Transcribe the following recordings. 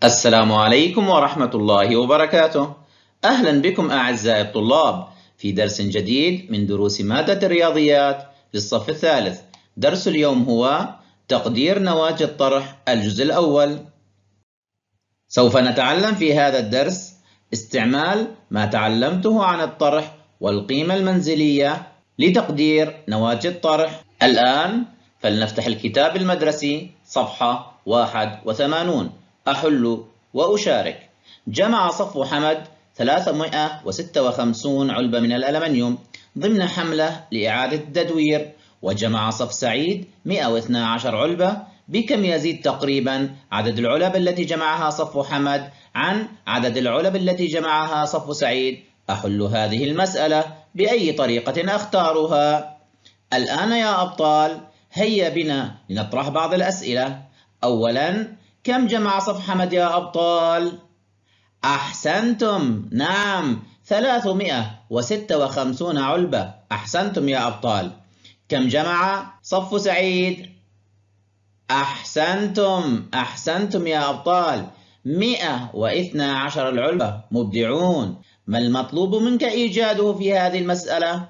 السلام عليكم ورحمة الله وبركاته. أهلا بكم أعزائي الطلاب في درس جديد من دروس مادة الرياضيات للصف الثالث. درس اليوم هو تقدير نواة الطرح الجزء الأول. سوف نتعلم في هذا الدرس استعمال ما تعلمته عن الطرح والقيمة المنزلية لتقدير نواة الطرح. الآن فلنفتح الكتاب المدرسي صفحة 81. أحل وأشارك. جمع صفو حمد 356 علبة من الألمنيوم ضمن حملة لإعادة التدوير، وجمع صف سعيد 112 علبة. بكم يزيد تقريبا عدد العلب التي جمعها صفو حمد عن عدد العلب التي جمعها صفو سعيد؟ أحل هذه المسألة بأي طريقة أختارها؟ الآن يا أبطال هيا بنا لنطرح بعض الأسئلة. أولا، كم جمع صف حمد يا أبطال؟ أحسنتم، نعم 356 علبة. أحسنتم يا أبطال. كم جمع صف سعيد؟ أحسنتم يا أبطال، 112 العلبة. مبدعون. ما المطلوب منك إيجاده في هذه المسألة؟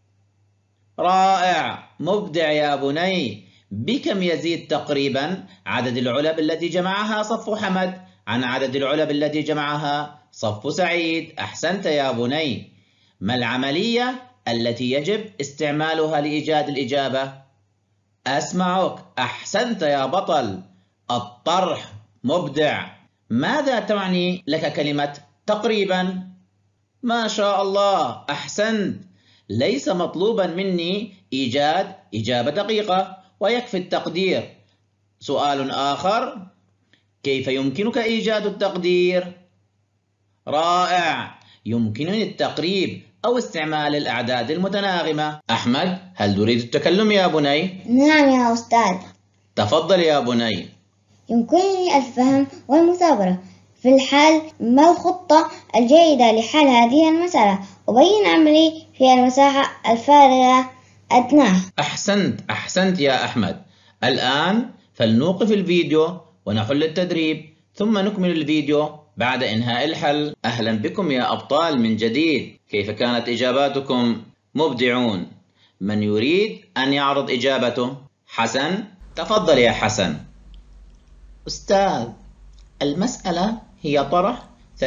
رائع، مبدع يا بني. بكم يزيد تقريبا عدد العلب التي جمعها صف حمد عن عدد العلب التي جمعها صف سعيد؟ أحسنت يا بني. ما العملية التي يجب استعمالها لإيجاد الإجابة؟ أسمعك، أحسنت يا بطل، الطرح. مبدع. ماذا تعني لك كلمة تقريبا؟ ما شاء الله، أحسنت. ليس مطلوبا مني إيجاد إجابة دقيقة ويكفي التقدير. سؤال آخر، كيف يمكنك إيجاد التقدير؟ رائع، يمكنني التقريب أو استعمال الأعداد المتناغمة. أحمد، هل تريد التكلم يا بني؟ نعم يا أستاذ. تفضل يا بني. يمكنني الفهم والمثابرة في الحل. ما الخطة الجيدة لحل هذه المسألة؟ أبين عملي في المساحة الفارغة أدناه. أحسنت يا أحمد. الآن فلنوقف الفيديو ونحل التدريب، ثم نكمل الفيديو بعد إنهاء الحل. أهلا بكم يا أبطال من جديد. كيف كانت إجاباتكم؟ مبدعون. من يريد أن يعرض إجابته؟ حسن، تفضل يا حسن. أستاذ، المسألة هي طرح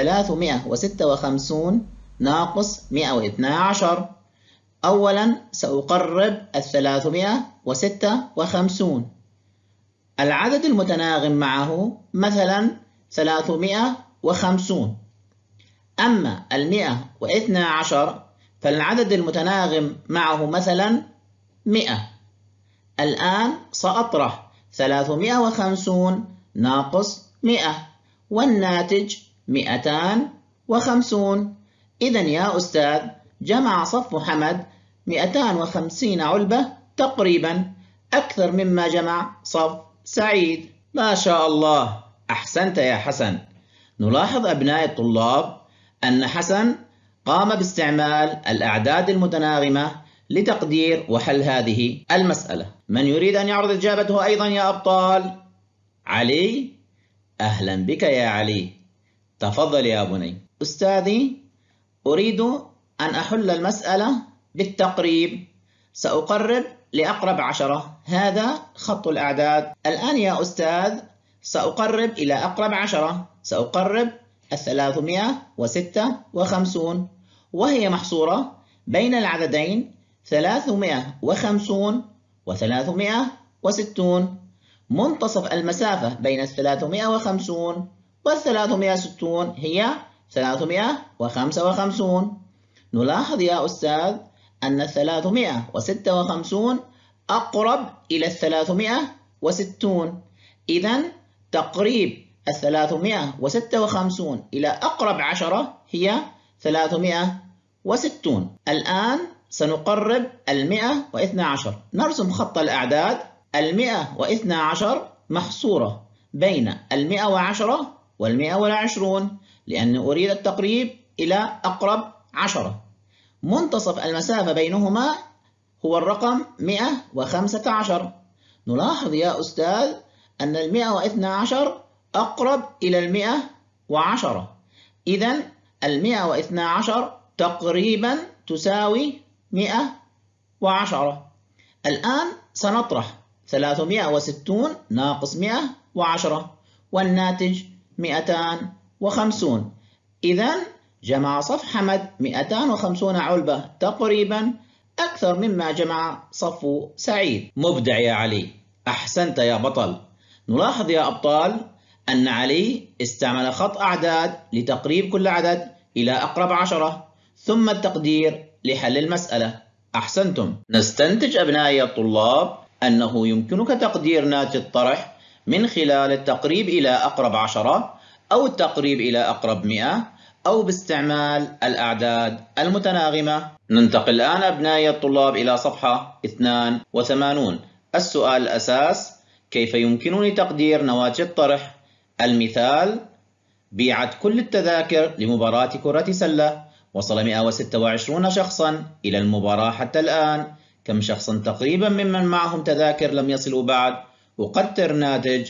356 ناقص 112. أولا سأقرب 356. العدد المتناغم معه مثلا 350. أما 112 فالعدد المتناغم معه مثلا 100. الآن سأطرح 350 ناقص 100 والناتج 250. إذن يا أستاذ جمع صف حمد 250 علبة تقريبا، أكثر مما جمع صف سعيد. ما شاء الله، أحسنت يا حسن. نلاحظ أبناء الطلاب أن حسن قام باستعمال الأعداد المتناغمة لتقدير وحل هذه المسألة. من يريد أن يعرض إجابته أيضا يا أبطال؟ علي، أهلا بك يا علي. تفضل يا بني. أستاذي، أريد أن أحل المسألة بالتقريب. سأقرب لأقرب 10. هذا خط الأعداد. الآن يا أستاذ سأقرب إلى أقرب 10. سأقرب 356 وهي محصورة بين العددين 350 و360. منتصف المسافة بين 350 و360 هي 355. نلاحظ يا أستاذ أن 356 أقرب إلى 360. إذن تقريب 356 إلى أقرب 10 هي 360. الآن سنقرب 112. نرسم خط الأعداد. 112 محصورة بين 110 وال120 لأني أريد التقريب إلى أقرب 10. منتصف المسافة بينهما هو الرقم 115. نلاحظ يا أستاذ أن 112 أقرب إلى 110. إذن 112 تقريبا تساوي 110. الآن سنطرح 360 ناقص 110 والناتج 250. إذن جمع صف حمد 250 علبة تقريبا أكثر مما جمع صف سعيد. مبدع يا علي، أحسنت يا بطل. نلاحظ يا أبطال أن علي استعمل خط أعداد لتقريب كل عدد إلى أقرب 10 ثم التقدير لحل المسألة. أحسنتم. نستنتج أبنائي الطلاب أنه يمكنك تقدير ناتج الطرح من خلال التقريب إلى أقرب 10 أو التقريب إلى أقرب 100 أو باستعمال الأعداد المتناغمة. ننتقل الآن أبنائي الطلاب إلى صفحة 82. السؤال الأساس: كيف يمكنني تقدير نواتج الطرح؟ المثال: بيعت كل التذاكر لمباراة كرة سلة. وصل 126 شخصا إلى المباراة حتى الآن. كم شخصا تقريبا ممن معهم تذاكر لم يصلوا بعد؟ أقدر ناتج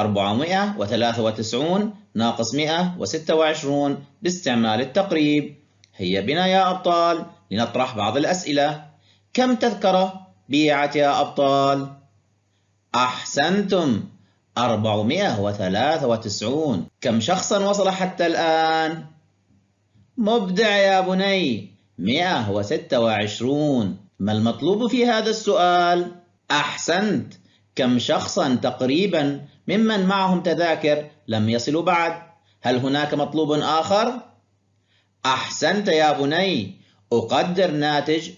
493 ناقص 126 باستعمال التقريب. هيا بنا يا أبطال لنطرح بعض الأسئلة. كم تذكرة بيعت يا أبطال؟ أحسنتم، 493. كم شخصا وصل حتى الآن؟ مبدع يا بني، 126. ما المطلوب في هذا السؤال؟ أحسنت، كم شخصا تقريبا ممن معهم تذاكر لم يصلوا بعد؟ هل هناك مطلوب آخر؟ أحسنت يا بني، أقدر ناتج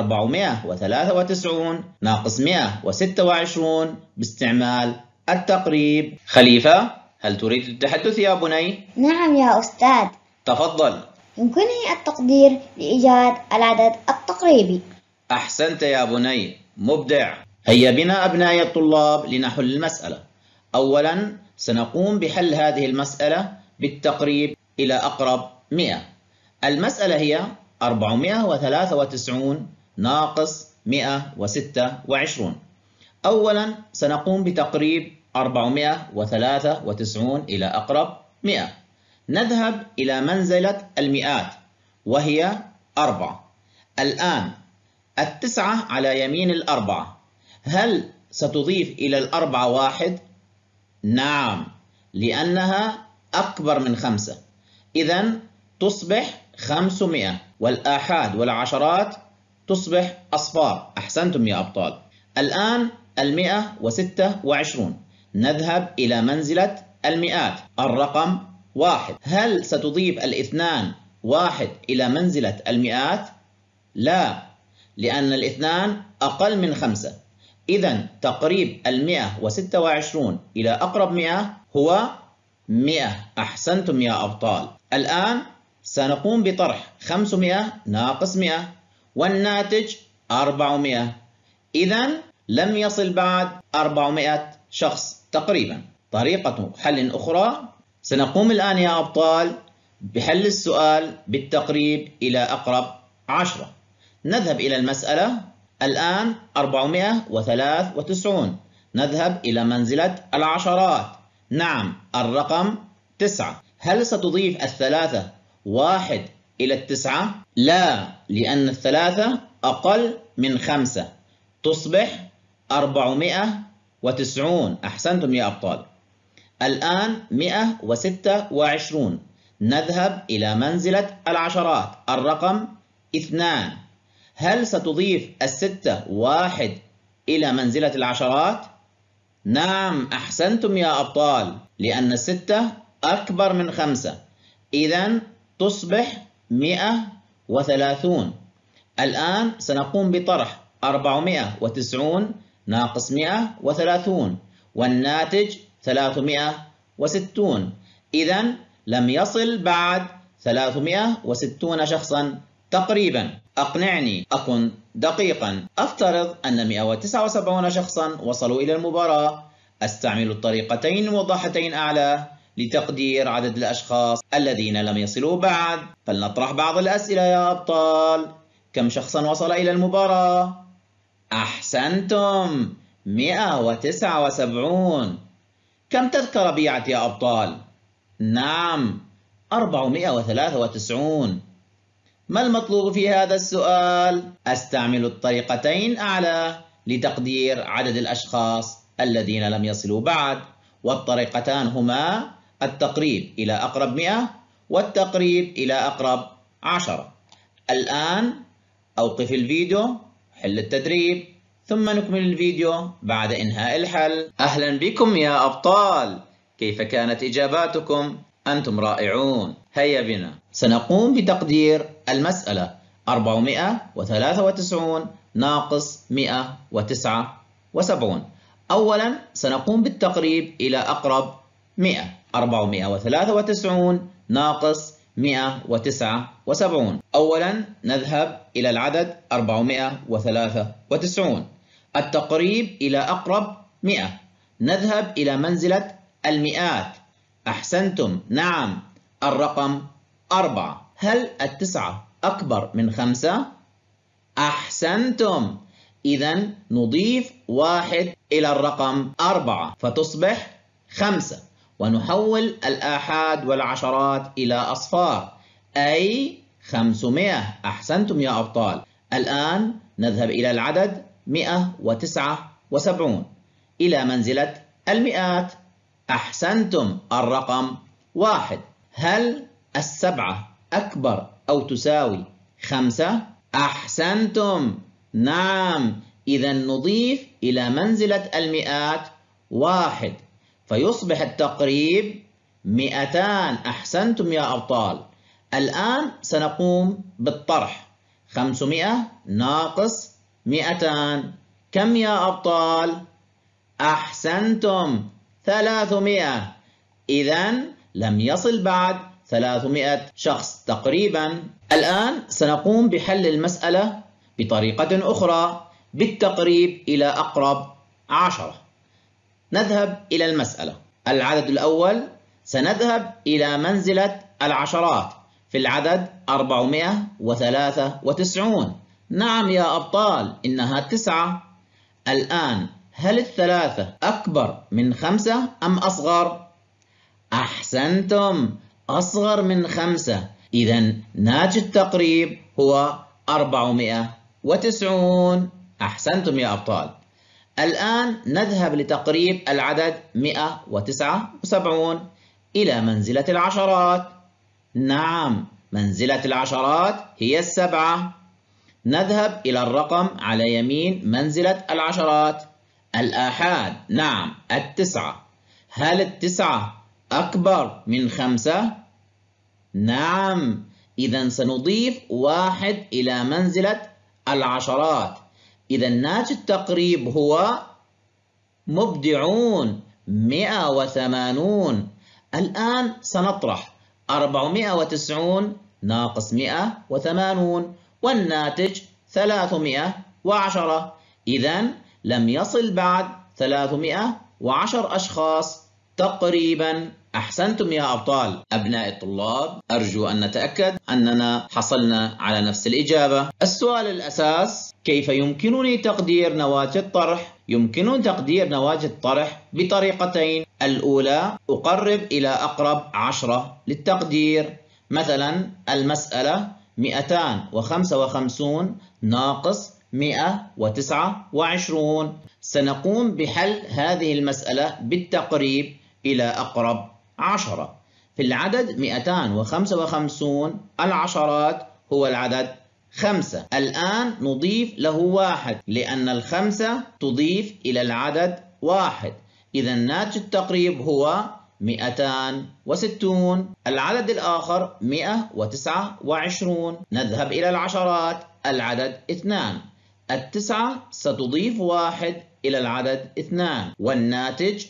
493 ناقص 126 باستعمال التقريب. خليفة، هل تريد التحدث يا بني؟ نعم يا أستاذ. تفضل. يمكنني التقدير لإيجاد العدد التقريبي. أحسنت يا بني، مبدع. هيا بنا أبنائي الطلاب لنحل المسألة. أولا سنقوم بحل هذه المسألة بالتقريب إلى أقرب 100. المسألة هي 493 ناقص 126. أولا سنقوم بتقريب 493 إلى أقرب 100. نذهب إلى منزلة المئات وهي 4. الآن 9 على يمين 4، هل ستضيف إلى 4 1؟ نعم، لأنها أكبر من 5. إذن تصبح 500 والآحاد والعشرات تصبح أصفار. أحسنتم يا أبطال. الآن 126، نذهب إلى منزلة المئات، الرقم 1. هل ستضيف الاثنان 1 إلى منزلة المئات؟ لا، لأن الاثنان أقل من 5. إذن تقريب 126 إلى أقرب 100 هو 100. أحسنتم يا أبطال. الآن سنقوم بطرح 500 ناقص 100 والناتج 400. إذن لم يصل بعد 400 شخص تقريبا. طريقة حل أخرى: سنقوم الآن يا أبطال بحل السؤال بالتقريب إلى أقرب 10. نذهب إلى المسألة. الآن 493، نذهب إلى منزلة العشرات. نعم، الرقم 9. هل ستضيف الثلاثة 1 إلى 9؟ لا، لأن الثلاثة أقل من 5، تصبح 490. أحسنتم يا أبطال. الآن 126، نذهب إلى منزلة العشرات، الرقم 2. هل ستضيف الستة 1 إلى منزلة العشرات؟ نعم، أحسنتم يا أبطال، لأن 6 أكبر من 5، إذن تصبح 130. الآن سنقوم بطرح 490 ناقص 130 والناتج 360. إذن لم يصل بعد 360 شخصا تقريبا. أقنعني، أكن دقيقا. أفترض أن 179 شخصا وصلوا إلى المباراة. أستعمل الطريقتين الموضحتين أعلى لتقدير عدد الأشخاص الذين لم يصلوا بعد. فلنطرح بعض الأسئلة يا أبطال. كم شخصا وصل إلى المباراة؟ أحسنتم، 179. كم تذكر ربيعة يا أبطال؟ نعم، 493. ما المطلوب في هذا السؤال؟ أستعمل الطريقتين أعلى لتقدير عدد الأشخاص الذين لم يصلوا بعد، والطريقتان هما التقريب إلى أقرب 100 والتقريب إلى أقرب 10. الآن أوقف الفيديو، حل التدريب، ثم نكمل الفيديو بعد إنهاء الحل. أهلا بكم يا أبطال، كيف كانت إجاباتكم؟ أنتم رائعون. هيا بنا سنقوم بتقدير المسألة 493 ناقص 179. أولا سنقوم بالتقريب إلى أقرب 100. 493 ناقص 179. أولا نذهب إلى العدد 493. التقريب إلى أقرب 100، نذهب إلى منزلة المئات. أحسنتم، نعم، الرقم 4. هل 9 أكبر من 5؟ أحسنتم، إذن نضيف 1 إلى الرقم 4 فتصبح 5، ونحول الآحاد والعشرات إلى أصفار، أي 500. أحسنتم يا أبطال. الآن نذهب إلى العدد 179 إلى منزلة المئات. أحسنتم، الرقم 1. هل 7 أكبر أو تساوي 5؟ أحسنتم، نعم، إذن نضيف إلى منزلة المئات 1 فيصبح التقريب 200. أحسنتم يا أبطال. الآن سنقوم بالطرح. 500 ناقص 200 كم يا أبطال؟ أحسنتم، 300. إذن لم يصل بعد 300 شخص تقريبا. الآن سنقوم بحل المسألة بطريقة أخرى بالتقريب إلى أقرب 10. نذهب إلى المسألة. العدد الأول سنذهب إلى منزلة العشرات في العدد 493. نعم يا أبطال، إنها 9. الآن هل 3 أكبر من 5 أم أصغر؟ أحسنتم، أصغر من 5. إذن ناتج التقريب هو 490. أحسنتم يا أبطال. الآن نذهب لتقريب العدد 179 إلى منزلة العشرات. نعم، منزلة العشرات هي 7. نذهب إلى الرقم على يمين منزلة العشرات. الآحاد، نعم، 9. هل 9 أكبر من 5؟ نعم، إذن سنضيف 1 إلى منزلة العشرات. إذا ناتج التقريب هو مبدعون 180. الآن سنطرح 490 ناقص 180 والناتج 310. إذن لم يصل بعد 310 أشخاص تقريبا. أحسنتم يا أبطال. أبناء الطلاب، أرجو أن نتأكد أننا حصلنا على نفس الإجابة. السؤال الأساس: كيف يمكنني تقدير نواتج الطرح؟ يمكنني تقدير نواتج الطرح بطريقتين. الأولى، أقرب إلى أقرب 10 للتقدير. مثلا المسألة 255 ناقص 129. سنقوم بحل هذه المسألة بالتقريب إلى أقرب 10. في العدد 255 العشرات هو العدد 5. الآن نضيف له 1 لأن الخمسة تضيف إلى العدد 1. إذا ناتج التقريب هو 260. العدد الآخر 129. نذهب إلى العشرات. العدد 2. 9 ستضيف 1 إلى العدد 2 والناتج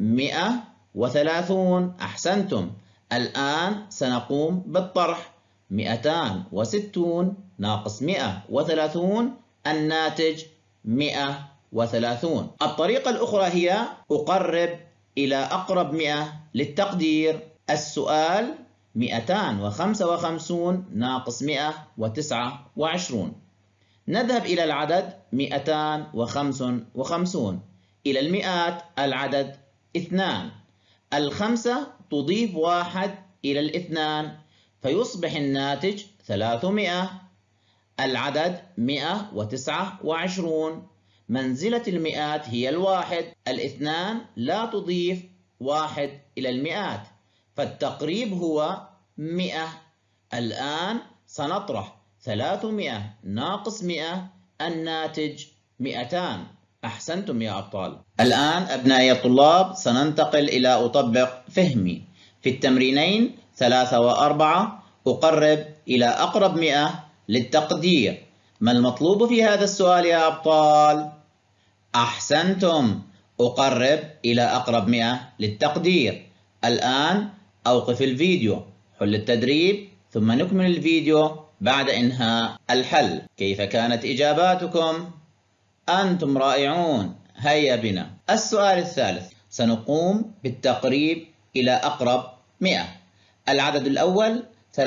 130. أحسنتم. الآن سنقوم بالطرح. 260 ناقص 130 الناتج 130. الطريقة الأخرى هي أقرب إلى أقرب 100 للتقدير. السؤال 255 ناقص 129. نذهب إلى العدد 255 إلى المئات. العدد 2. الخمسة تضيف 1 إلى الاثنان فيصبح الناتج 300. العدد 129. منزلة المئات هي الواحد. الاثنان لا تضيف 1 إلى المئات فالتقريب هو 100. الآن سنطرح 300 ناقص 100 الناتج 200. أحسنتم يا أبطال. الآن أبنائي الطلاب سننتقل إلى أطبق فهمي. في التمرينين 3 و4 أقرب إلى أقرب 100 للتقدير. ما المطلوب في هذا السؤال يا أبطال؟ أحسنتم، أقرب إلى أقرب 100 للتقدير. الآن أوقف الفيديو، حل التدريب ثم نكمل الفيديو بعد إنهاء الحل. كيف كانت إجاباتكم؟ أنتم رائعون. هيا بنا. السؤال الثالث سنقوم بالتقريب إلى أقرب 100. العدد الأول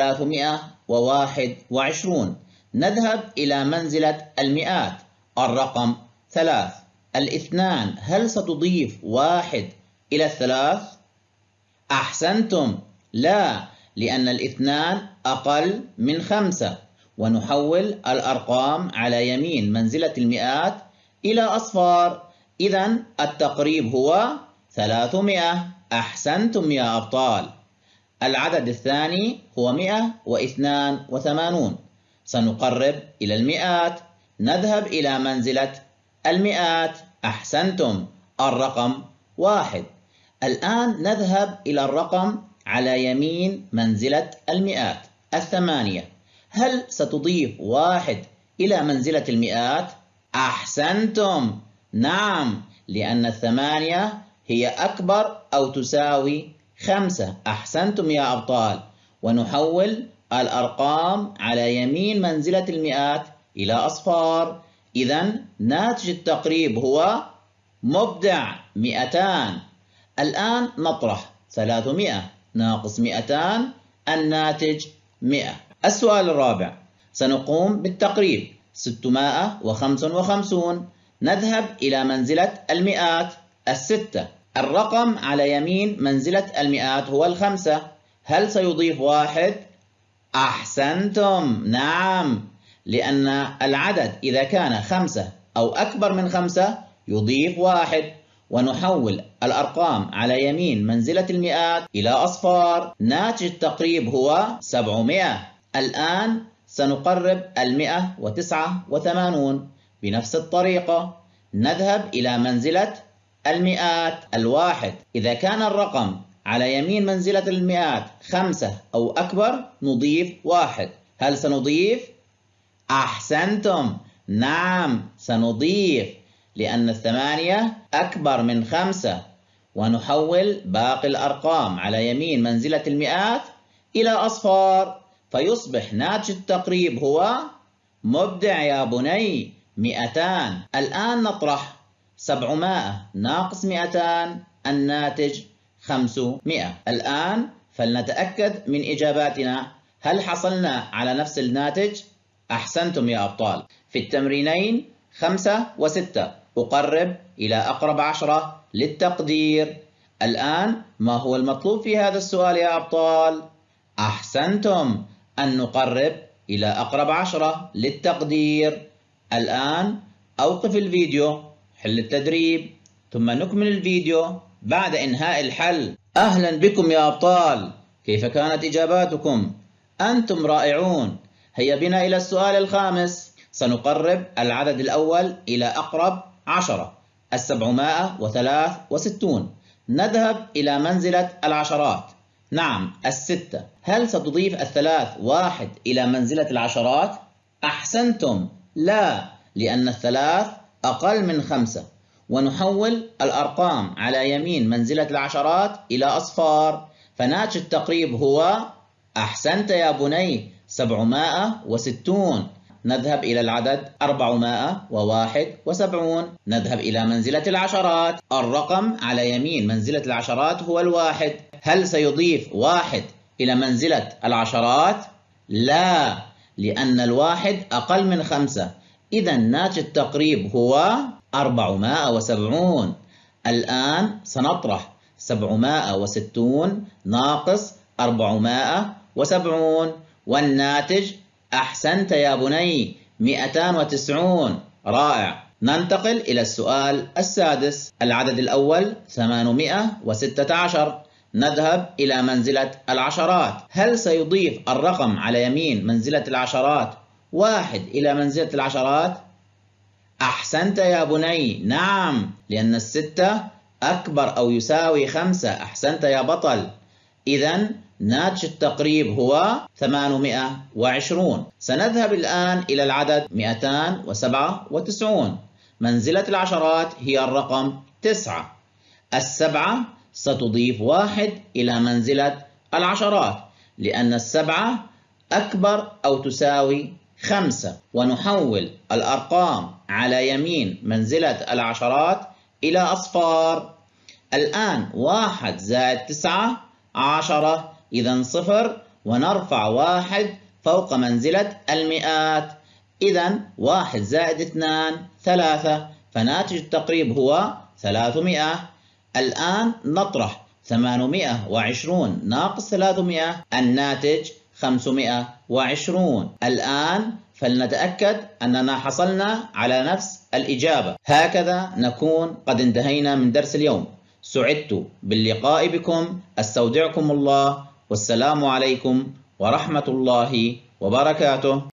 321. نذهب إلى منزلة المئات. الرقم 3. الاثنان هل ستضيف 1 إلى 3؟ أحسنتم، لا، لأن الاثنان أقل من 5. ونحول الأرقام على يمين منزلة المئات إلى أصفار. إذن التقريب هو 300. أحسنتم يا أبطال. العدد الثاني هو 182. سنقرب إلى المئات. نذهب إلى منزلة المئات. أحسنتم، الرقم 1. الآن نذهب إلى الرقم على يمين منزلة المئات 8. هل ستضيف 1 إلى منزلة المئات؟ أحسنتم، نعم، لأن 8 هي أكبر أو تساوي 5. أحسنتم يا أبطال. ونحول الأرقام على يمين منزلة المئات إلى أصفار. إذن ناتج التقريب هو مبدع 200. الآن نطرح 300 ناقص 200 الناتج 100. السؤال الرابع سنقوم بالتقريب 655. نذهب إلى منزلة المئات 6. الرقم على يمين منزلة المئات هو 5. هل سيضيف 1؟ أحسنتم، نعم، لأن العدد إذا كان 5 أو أكبر من 5 يضيف 1. ونحول الأرقام على يمين منزلة المئات إلى أصفار. ناتج التقريب هو 700. الآن سنقرب 189 بنفس الطريقة. نذهب إلى منزلة المئات 1. إذا كان الرقم على يمين منزلة المئات 5 أو أكبر نضيف 1. هل سنضيف؟ أحسنتم، نعم، سنضيف لأن 8 أكبر من 5. ونحول باقي الأرقام على يمين منزلة المئات إلى أصفار فيصبح ناتج التقريب هو مبدع يا بني 200. الآن نطرح 700 ناقص 200 الناتج 500. الآن فلنتأكد من إجاباتنا. هل حصلنا على نفس الناتج؟ أحسنتم يا أبطال. في التمرينين 5 و6 أقرب إلى أقرب 10 للتقدير. الآن ما هو المطلوب في هذا السؤال يا أبطال؟ أحسنتم، أن نقرب إلى أقرب 10 للتقدير. الآن أوقف الفيديو، حل التدريب ثم نكمل الفيديو بعد إنهاء الحل. أهلا بكم يا أبطال. كيف كانت إجاباتكم؟ أنتم رائعون. هيا بنا إلى السؤال الخامس. سنقرب العدد الأول إلى أقرب 10 763. نذهب إلى منزلة العشرات. نعم، 6. هل ستضيف 3 1 إلى منزلة العشرات؟ أحسنتم، لا، لأن 3 أقل من 5. ونحول الأرقام على يمين منزلة العشرات إلى أصفار فناتج التقريب هو أحسنت يا بني 760. نذهب إلى العدد 471. نذهب إلى منزلة العشرات. الرقم على يمين منزلة العشرات هو 1. هل سيضيف 1 إلى منزلة العشرات؟ لا، لأن 1 أقل من 5. إذا ناتج التقريب هو 470. الآن سنطرح 760 ناقص 470، والناتج أحسنت يا بني 290. رائع. ننتقل إلى السؤال السادس. العدد الأول 816. نذهب إلى منزلة العشرات. هل سيضيف الرقم على يمين منزلة العشرات 1 إلى منزلة العشرات؟ أحسنت يا بني، نعم، لأن 6 أكبر أو يساوي 5. أحسنت يا بطل. إذن ناتج التقريب هو 820. سنذهب الآن إلى العدد 297. منزلة العشرات هي الرقم 9. السبعة ستضيف 1 إلى منزلة العشرات، لأن 7 أكبر أو تساوي 5. ونحول الأرقام على يمين منزلة العشرات إلى أصفار. الآن 1 زائد 9 10، إذن 0، ونرفع 1 فوق منزلة المئات. إذن 1 زائد 2 3، فناتج التقريب هو 300. الآن نطرح 820 ناقص 300، الناتج 520. الآن فلنتأكد أننا حصلنا على نفس الإجابة. هكذا نكون قد انتهينا من درس اليوم. سعدت باللقاء بكم. استودعكم الله، والسلام عليكم ورحمة الله وبركاته.